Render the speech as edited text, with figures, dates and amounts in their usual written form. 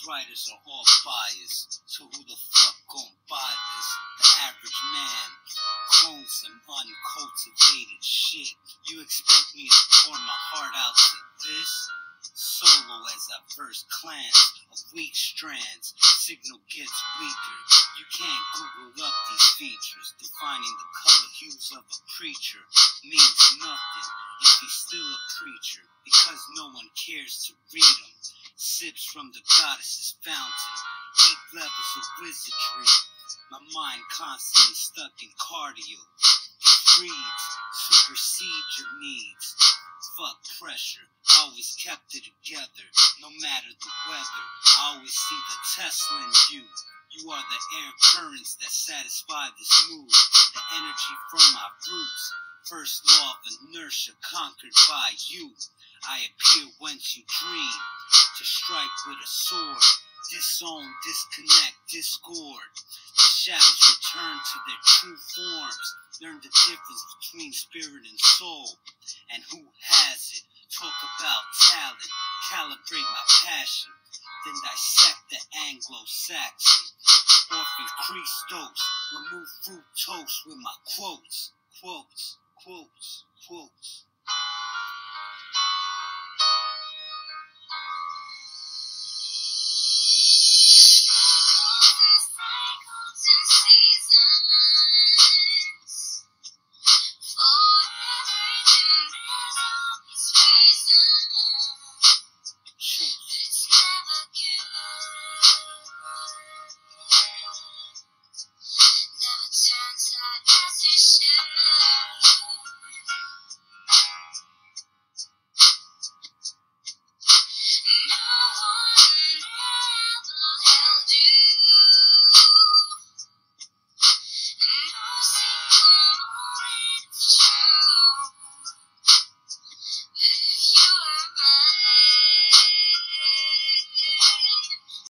These writers are all biased, so who the fuck gon' buy this? The average man clones some uncultivated shit. You expect me to pour my heart out to this? Solo as I verse clans of weak strands, signal gets weaker. You can't Google up these features. Defining the color hues of a preacher means nothing if he's still a preacher, because no one cares to read him. Sips from the goddess's fountain, deep levels of wizardry. My mind constantly stuck in cardio. These breeds supersede your needs. Fuck pressure, I always kept it together, no matter the weather. I always see the Tesla in you. You are the air currents that satisfy this mood. The energy from my roots, first law of inertia conquered by you. I appear whence you dream, to strike with a sword. Disown, disconnect, discord. The shadows return to their true forms. Learn the difference between spirit and soul. And who has it? Talk about talent. Calibrate my passion. Then dissect the Anglo-Saxon. Orphan Christos. Remove fructose with my quotes. Quotes, quotes, quotes. For everything there's always reason.